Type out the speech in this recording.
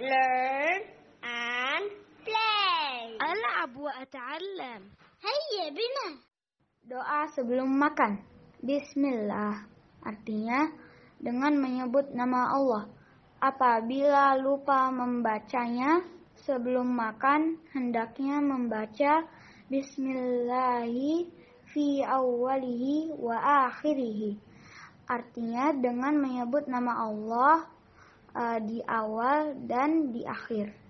learn and play. ألعب وأتعلم. هيا بنا. Doa sebelum makan. Bismillah. Artinya dengan menyebut nama Allah. Apabila lupa membacanya sebelum makan, hendaknya membaca Bismillahi fi awwalihi wa akhirihi. Artinya dengan menyebut nama Allah di awal dan di akhir.